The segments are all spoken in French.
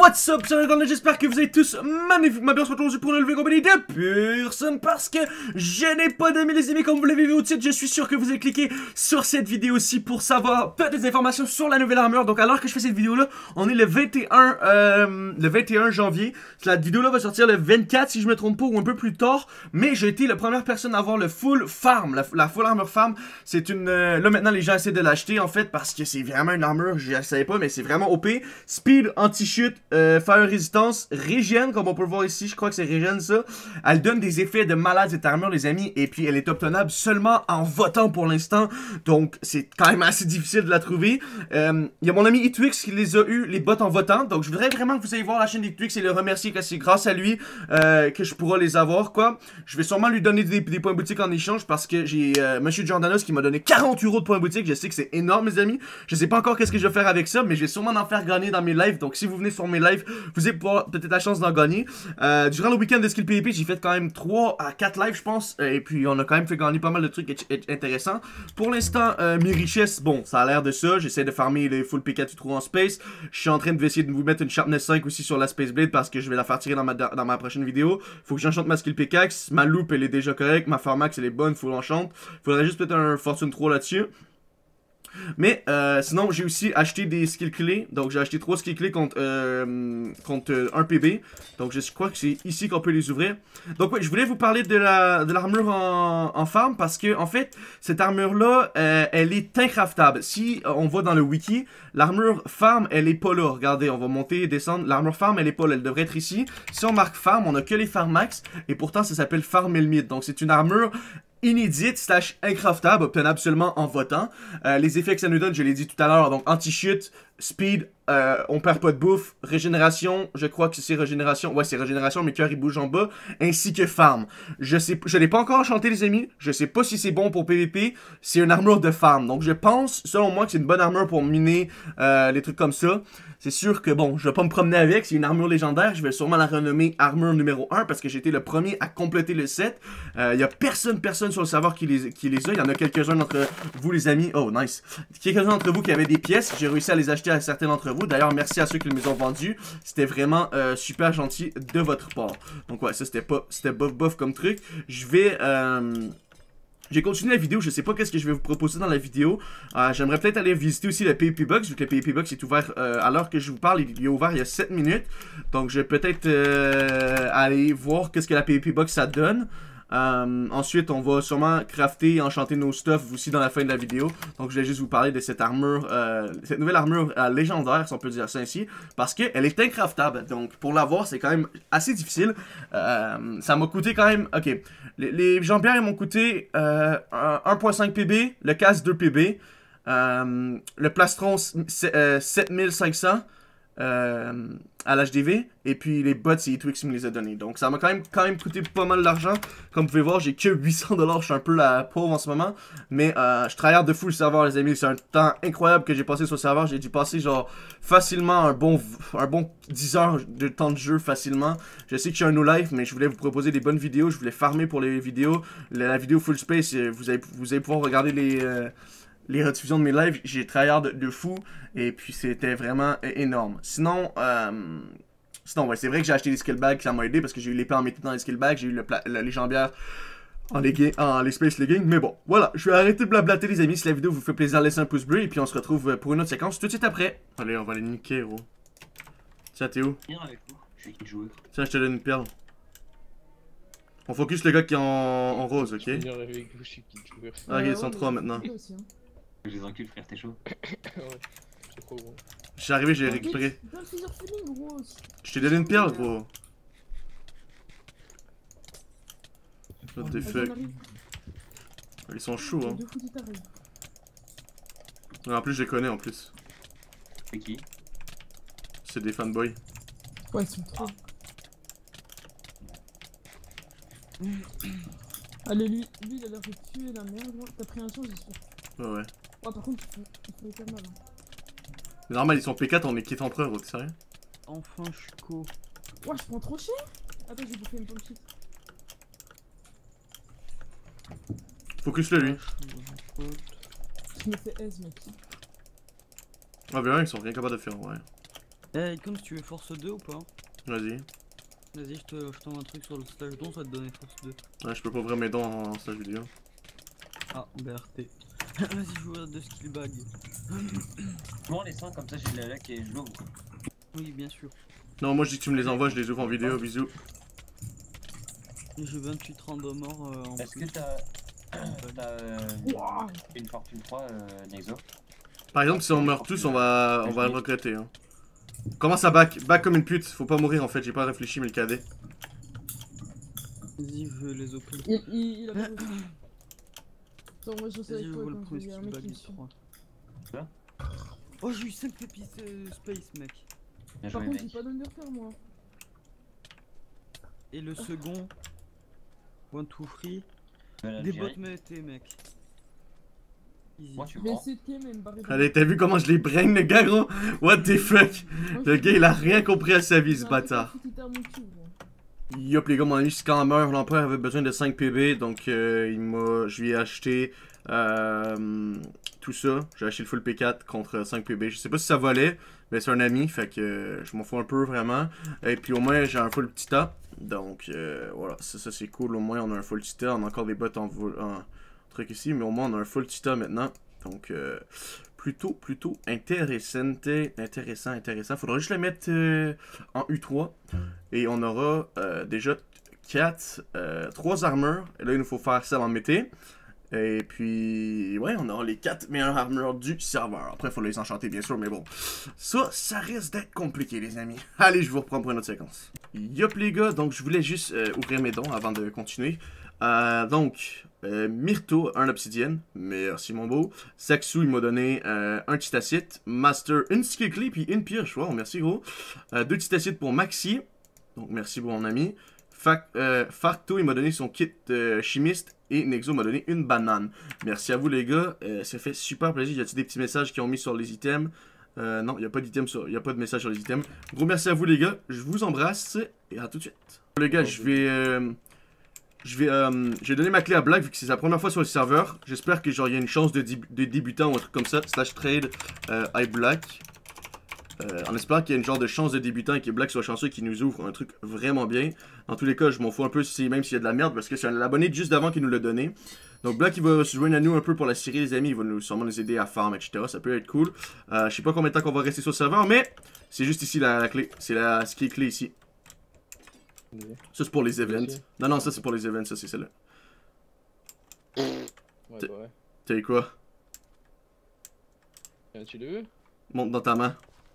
What's up, j'espère que vous êtes tous magnifiquement bien aujourd'hui pour une nouvelle compagnie de personne parce que je n'ai pas d'amis les amis comme vous l'avez vu au titre. Je suis sûr que vous avez cliqué sur cette vidéo aussi pour savoir peut-être des informations sur la nouvelle armure. Donc alors que je fais cette vidéo là, on est le 21 janvier. La vidéo là va sortir le 24 si je me trompe pas ou un peu plus tard. Mais j'ai été la première personne à avoir le full farm, la full armure farm. C'est une... là maintenant les gens essaient de l'acheter en fait parce que c'est vraiment une armure, je ne savais pas mais c'est vraiment OP. Speed, anti-chute, fire résistance, régène comme on peut le voir ici, je crois que c'est régène ça. Elle donne des effets de malade cette armure les amis et puis elle est obtenable seulement en votant pour l'instant. Donc c'est quand même assez difficile de la trouver. Il y a mon ami Itwix qui les a eu les bots en votant. Donc je voudrais vraiment que vous allez voir la chaîne d'Itwix et le remercier que c'est grâce à lui que je pourrai les avoir quoi. Je vais sûrement lui donner des points boutique en échange parce que j'ai Monsieur Jordanos qui m'a donné 40 € de points boutique. Je sais que c'est énorme mes amis. Je sais pas encore qu'est-ce que je vais faire avec ça mais je vais sûrement en faire gagner dans mes lives. Donc si vous venez sur mes lives, vous allez pouvoir peut-être la chance d'en gagner. Durant le week-end de Skill PvP, j'ai fait quand même 3 à 4 lives je pense. Et puis on a quand même fait gagner pas mal de trucs intéressants. Pour l'instant, mes richesses, bon, ça a l'air de ça. J'essaie de farmer les full P4 trous en space. Je suis en train de essayer de vous mettre une Sharpness 5 aussi sur la Space Blade parce que je vais la faire tirer dans ma prochaine vidéo. Faut que j'enchante ma skill pickaxe. Ma loupe elle est déjà correcte. Ma Farmax elle est bonne, faut l'enchante. Faudrait juste peut-être un Fortune 3 là-dessus. Mais sinon j'ai aussi acheté des skills clés. Donc j'ai acheté 3 skills clés contre 1 PB. Donc je crois que c'est ici qu'on peut les ouvrir. Donc ouais, je voulais vous parler de l'armure en farm. Parce que en fait cette armure là elle est incraftable. Si on va dans le wiki, l'armure farm elle est pas là. Regardez, on va monter et descendre. L'armure farm elle est pas là, elle devrait être ici. Si on marque farm, on a que les farm max. Et pourtant ça s'appelle farm elmite. Donc c'est une armure inédite slash incraftable, obtenable seulement en votant. Les effets que ça nous donne, je l'ai dit tout à l'heure, donc anti-chute, speed, on perd pas de bouffe, régénération, je crois que c'est régénération, ouais c'est régénération, mes cœurs ils bougent en bas, ainsi que farm. Je l'ai pas encore enchanté les amis, je sais pas si c'est bon pour PvP, c'est une armure de farm, donc je pense, selon moi, que c'est une bonne armure pour miner les trucs comme ça. C'est sûr que bon, je vais pas me promener avec, c'est une armure légendaire, je vais sûrement la renommer armure numéro 1 parce que j'ai été le premier à compléter le set. Y a personne sur le serveur qui les a, il y en a quelques-uns d'entre vous les amis, oh nice. Quelques-uns d'entre vous qui avaient des pièces, j'ai réussi à les acheter à certains d'entre vous, d'ailleurs merci à ceux qui me les ont vendus, c'était vraiment super gentil de votre part. Donc ouais, ça c'était bof comme truc. Je vais... J'ai continué la vidéo, je sais pas qu'est-ce que je vais vous proposer dans la vidéo. J'aimerais peut-être aller visiter aussi le PvP Box, vu que le PvP Box est ouvert à l'heure que je vous parle, il est ouvert il y a 7 minutes. Donc je vais peut-être aller voir qu'est-ce que la PvP Box ça donne. Ensuite, on va sûrement crafter et enchanter nos stuff aussi dans la fin de la vidéo. Donc je vais juste vous parler de cette armure, cette nouvelle armure légendaire, si on peut dire ça ainsi, parce qu'elle est incraftable. Donc pour l'avoir, c'est quand même assez difficile. Ça m'a coûté quand même, ok, les jambières m'ont coûté 1.5 PB, le casque 2 PB, le plastron 7500 à l'HDV, et puis les bots c'est Itwix qui me les a donnés. Donc ça m'a quand même coûté pas mal d'argent. Comme vous pouvez voir, j'ai que 800 $, je suis un peu la pauvre en ce moment. Mais je tryhard de fou le serveur les amis, c'est un temps incroyable que j'ai passé sur le serveur. J'ai dû passer genre facilement un bon 10 heures de temps de jeu facilement. Je sais que je suis un no life, mais je voulais vous proposer des bonnes vidéos, je voulais farmer pour les vidéos. La vidéo full space, vous allez pouvoir regarder les rediffusions de mes lives, j'ai tryhard de fou, et puis c'était vraiment énorme. Sinon, ouais, c'est vrai que j'ai acheté des skill bags, ça m'a aidé, parce que j'ai eu l'épée en métier dans les skill bags, j'ai eu les jambières en les space leggings, mais bon, voilà, je vais arrêter de blablater les amis, si la vidéo vous fait plaisir, laissez un pouce bleu, et puis on se retrouve pour une autre séquence tout de suite après. Allez, on va les niquer, gros. Tiens, t'es où? Viens avec vous, je suis qui joueur. Tiens, je te donne une perle. On focus le gars qui est en rose, ok? Avec vous, je suis qui joueur. Ok, ils sont 3 maintenant. Je les encule frère, t'es chaud. Ouais, c'est trop gros. Je suis arrivé, j'ai récupéré. Je t'ai donné une perle, gros. What the fuck. Ils sont chauds, hein. En plus, je les connais en plus. C'est qui? C'est des fanboys. Ouais, ils sont trop. Allez, lui, il a l'air de tuer la merde. T'as pris un champ, j'espère. Ouais. Oh, par contre, il faut hyper mal. Hein. C'est normal, ils sont P4, on est quitte empereur, gros, t'es sérieux? Enfin, je suis co. Ouais, je prends trop cher. Attends, j'ai bouffé une pomme shit. Focus-le, lui. Je me fais aise, mec. Ah, ben ouais, ils sont rien capables de faire, ouais. Eh, comme si tu veux force 2 ou pas? Vas-y. Vas-y, je t'envoie un truc sur le stage don, ça va te donner force 2. Ouais, je peux pas ouvrir mes dons en stage vidéo. Ah, BRT. Vas-y, je vous de skill bag. Moi les 5 comme ça j'ai la lac et je l'ouvre. Oui, bien sûr. Non, moi je dis que tu me les envoies, je les ouvre en vidéo, bisous. Et j'ai 28 random morts en Est-ce plus. que t'as Ouah. une fortune 3 Nexo? Par exemple, si on meurt tous, on va le regretter. Hein. Commence à back comme une pute, faut pas mourir en fait, j'ai pas réfléchi mais le cadet. Vas-y, je vais les open. Il a pas réussi. Attends, moi je sais Vas-y, avec je toi vois le quand premier il y a un skill mec bag qui me de suit. 3. Quoi? Oh, j'ai eu 5 pépites space, mec. Bien Par joué contre, mec. j'ai pas d'underfer moi. Et le second, one to free. Voilà, Des Algérie. bots mété, mec. Easy. Moi tu Je vais crois? essayer de game et me barrer. Allez, t'as vu comment je les brain le gars gros? What the fuck? Moi, Le je- gars il a rien compris à sa vie j'ai ce un truc à bâtard. foutre, il termine mon cul, gros. Yup les gars, mon ami Scammer, l'empereur avait besoin de 5 PB, donc je lui ai acheté tout ça. J'ai acheté le full P4 contre 5 PB. Je sais pas si ça valait, mais c'est un ami, fait que je m'en fous un peu vraiment. Et puis au moins j'ai un full Tita, donc voilà, ça c'est cool, au moins on a un full Tita, on a encore des bots en truc ici, mais au moins on a un full Tita maintenant. Donc plutôt intéressant. Faudra juste le mettre en U3. Et on aura déjà 3 armures. Et là, il nous faut faire ça en mété. Et puis, ouais, on aura les 4 meilleures armures du serveur. Après, il faut les enchanter, bien sûr, mais bon. Ça risque d'être compliqué, les amis. Allez, je vous reprends pour une autre séquence. Yup, les gars, donc je voulais juste ouvrir mes dons avant de continuer. Myrto, un obsidienne. Merci, mon beau. Saxou, il m'a donné un titacite. Master, une skill clé, puis une pioche. Wow, merci, gros. 2 titacites pour Maxi. Donc, merci, mon ami. Farto, il m'a donné son kit chimiste. Et Nexo m'a donné une banane. Merci à vous, les gars. Ça fait super plaisir. Y a-t-il des petits messages qui ont mis sur les items? Non, il n'y a pas d'items il y a pas de message sur les items. Gros merci à vous, les gars. Je vous embrasse. Et à tout de suite. Les gars, je vais donner ma clé à Black vu que c'est sa première fois sur le serveur. J'espère que genre il y a une chance de débutant ou un truc comme ça. / trade iBlack. En espérant qu'il y a une genre de chance de débutant et que Black soit chanceux qui nous ouvre un truc vraiment bien. Dans tous les cas, je m'en fous un peu même s'il y a de la merde parce que c'est un abonné juste d'avant qui nous l'a donné. Donc Black il va se joindre à nous un peu pour la série les amis, il va sûrement nous aider à farm etc. Ça peut être cool. Je sais pas combien de temps qu'on va rester sur le serveur mais c'est juste ici la clé. C'est ce qui est clé ici. Ça c'est pour les events. Non ça c'est pour les events, ça c'est celle-là. Ouais, bah ouais. T'as eu quoi? Tu le veux? Monte dans ta main.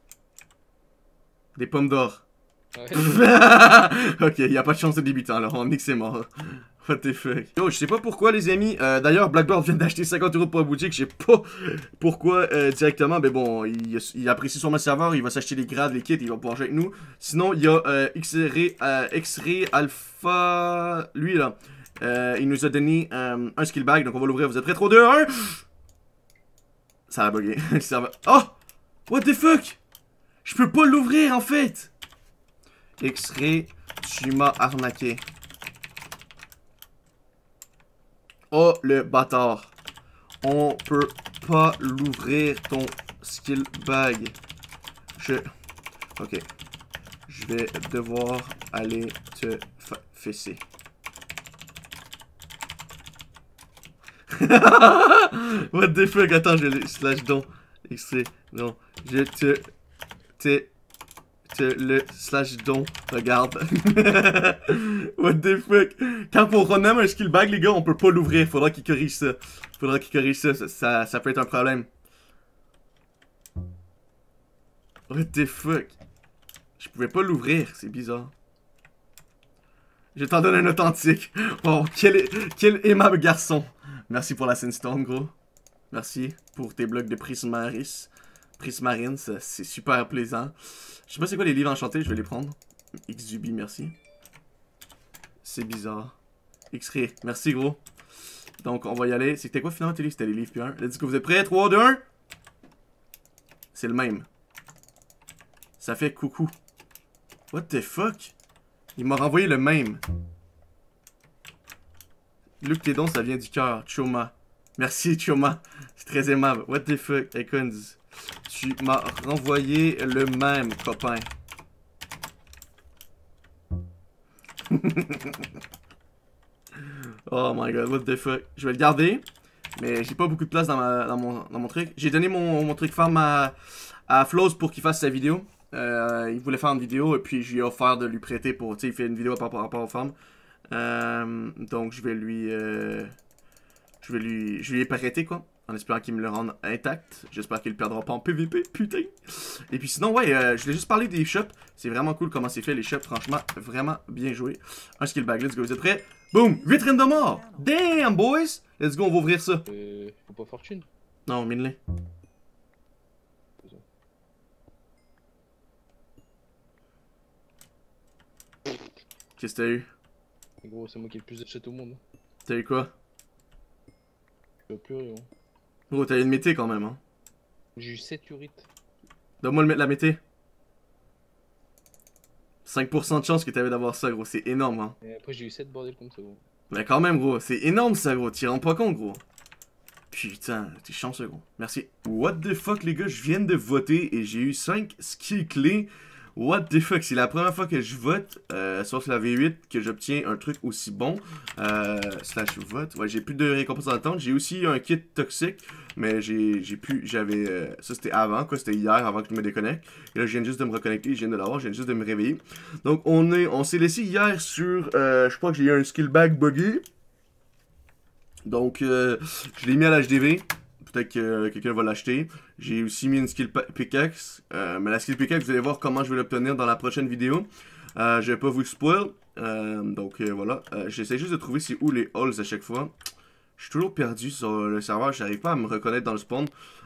Des pommes d'or. Ouais. Ok, y a pas de chance de débutant alors, on nique c'est mort. What the fuck. Yo, je sais pas pourquoi les amis, d'ailleurs Blackboard vient d'acheter 50 € pour la boutique, je sais pas pourquoi directement, mais bon, il apprécie sur ma serveur, il va s'acheter les grades, les kits, il va pouvoir jouer avec nous. Sinon, il y a X-Ray Alpha, lui là, il nous a donné un skill bag, donc on va l'ouvrir, vous êtes prêts? 3, 2, 1. Ça a bugué, ça va... Oh! What the fuck? Je peux pas l'ouvrir en fait! X-Ray, tu m'as arnaqué. Oh le bâtard. On peut pas l'ouvrir ton skill bag. Ok. Je vais devoir aller te fesser. What the fuck? Attends, je le slash don. X-Ray, non. Je te le slash don, regarde. What the fuck? Quand on renomme un skill bag, les gars, on peut pas l'ouvrir. Faudra qu'il corrige ça. Ça peut être un problème. What the fuck? Je pouvais pas l'ouvrir, c'est bizarre. Je t'en donne un authentique. Oh, quel aimable garçon. Merci pour la Sandstone, gros. Merci pour tes blocs de Prismarine, c'est super plaisant. Je sais pas c'est quoi les livres enchantés, je vais les prendre. Xubi, merci. C'est bizarre. X-Ray, merci gros. Donc on va y aller. C'était quoi finalement tes livres? C'était les livres puis un. Let's go, vous êtes prêts? 3, 2, 1. C'est le même. Ça fait coucou. What the fuck? Il m'a renvoyé le même. Luc, tes dons, ça vient du cœur. Choma. Merci Choma. C'est très aimable. What the fuck? Icons. tu m'as renvoyé le même, copain. Oh my god, what the fuck. Je vais le garder, mais j'ai pas beaucoup de place dans mon truc. J'ai donné mon truc farm à Flows pour qu'il fasse sa vidéo. Il voulait faire une vidéo et puis je lui ai offert de lui prêter pour, tu sais, il fait une vidéo par rapport aux femmes. Donc je vais lui ai prêté quoi, en espérant qu'il me le rende intact. J'espère qu'il le perdra pas en PVP, putain. Et puis sinon, ouais, je voulais juste parler des shops. C'est vraiment cool comment c'est fait les shops, franchement, vraiment bien joué. Un skill bag, let's go, vous êtes prêts? Boom, vitrine de mort. Damn boys, let's go, on va ouvrir ça. Faut pas fortune. Non, mine-les. Qu'est-ce que t'as eu? Gros, c'est moi qui ai le plus de shit au monde. T'as eu quoi? Je veux plus rien. Gros, t'as eu une mété quand même, hein. J'ai eu 7 urites. Donne-moi la mété. 5% de chance que t'avais d'avoir ça, gros, c'est énorme, hein. Et après, j'ai eu 7 bordel comme ça, gros. Mais quand même, gros, c'est énorme ça, gros, t'y rends pas compte, gros. Putain, t'es chanceux, gros. Merci. What the fuck, les gars, je viens de voter et j'ai eu 5 skills clés. What the fuck, c'est la première fois que je vote, sauf la V8, que j'obtiens un truc aussi bon. Slash vote. Ouais, j'ai plus de récompenses à attendre. J'ai aussi un kit toxique, mais j'avais, ça c'était avant, quoi, c'était hier, avant que je me déconnecte. Et là, je viens juste de me reconnecter, je viens de l'avoir, je viens juste de me réveiller. Donc, on s'est laissé hier sur, je crois que j'ai eu un skill bag buggé. Donc, je l'ai mis à l'HDV. Peut-être que quelqu'un va l'acheter. J'ai aussi mis une skill pickaxe. Mais la skill pickaxe, vous allez voir comment je vais l'obtenir dans la prochaine vidéo. Je vais pas vous spoil. Donc voilà. J'essaie juste de trouver c'est où les halls à chaque fois. Je suis toujours perdu sur le serveur. J'arrive pas à me reconnaître dans le spawn.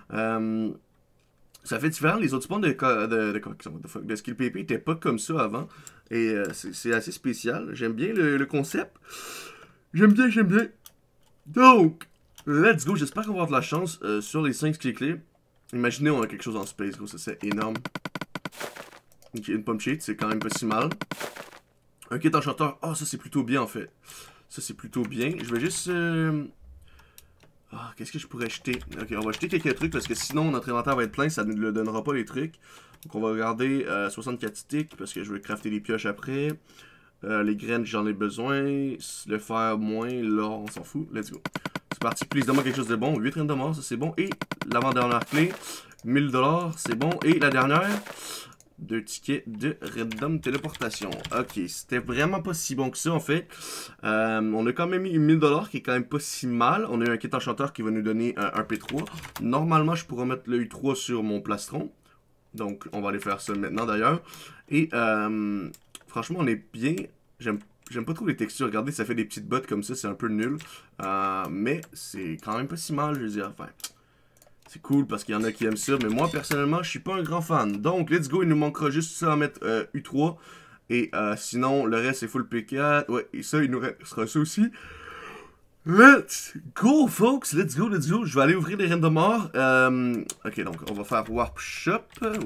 Ça fait différent. Les autres spawns de skill PP n'étaient pas comme ça avant. Et c'est assez spécial. J'aime bien le concept. J'aime bien. Donc... let's go, j'espère qu'on va avoir de la chance sur les 5 skills clés. Imaginez on a quelque chose en space, gros, ça c'est énorme. Ok, une pomme sheet, c'est quand même pas si mal. Un kit enchanteur, oh ça c'est plutôt bien en fait. Ça c'est plutôt bien. Je vais juste... qu'est-ce que je pourrais jeter? Ok, on va jeter quelques trucs parce que sinon notre inventaire va être plein, ça ne le donnera pas les trucs. Donc on va regarder 64 sticks parce que je vais crafter des pioches après. Les graines j'en ai besoin. Le fer moins, l'or on s'en fout, let's go. C'est parti, please, donne-moi quelque chose de bon. 8 reines de mort, ça c'est bon. Et l'avant-dernière clé, 1000 $, c'est bon. Et la dernière, 2 tickets de random téléportation. Ok, c'était vraiment pas si bon que ça en fait. On a quand même mis 1000 $, qui est quand même pas si mal. On a eu un kit enchanteur qui va nous donner un P3. Normalement, je pourrais mettre le U3 sur mon plastron. Donc, on va aller faire ça maintenant d'ailleurs. Et franchement, on est bien. J'aime pas trop les textures, regardez, ça fait des petites bottes comme ça, c'est un peu nul. Mais c'est quand même pas si mal, je veux dire. Enfin, c'est cool parce qu'il y en a qui aiment ça, mais moi, personnellement, je suis pas un grand fan. Donc, let's go, il nous manquera juste ça à mettre U3. Et sinon, le reste, c'est full P4. Ouais, et ça, il nous restera ça aussi. Let's go, folks, let's go. Je vais aller ouvrir les reines de mort. Ok, donc, on va faire Warp Shop.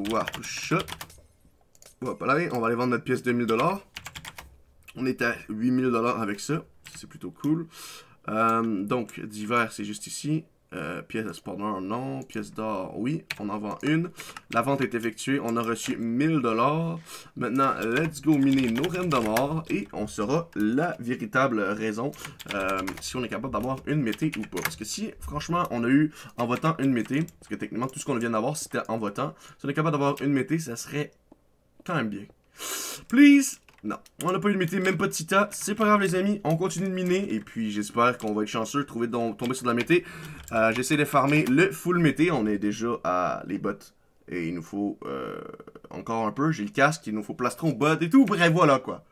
Hop là, on va aller vendre notre pièce de 1000 $. On est à 8000 $ avec ça. C'est plutôt cool. Donc, divers, c'est juste ici. Pièce de spawner, non. Pièce d'or, oui. On en vend une. La vente est effectuée. On a reçu 1000 $. Maintenant, let's go miner nos reines de mort. Et on saura la véritable raison si on est capable d'avoir une mété ou pas. Parce que si, franchement, on a eu en votant une mété, parce que techniquement, tout ce qu'on vient d'avoir, c'était en votant. Si on est capable d'avoir une mété, ça serait quand même bien. Please! Non, on n'a pas eu de mété, même pas de Tita. C'est pas grave les amis, on continue de miner. Et puis j'espère qu'on va être chanceux de tomber sur de la mété. J'essaie de farmer le full mété. On est déjà à les bottes. Et il nous faut encore un peu. J'ai le casque, il nous faut plastron, bot et tout. Bref, voilà quoi.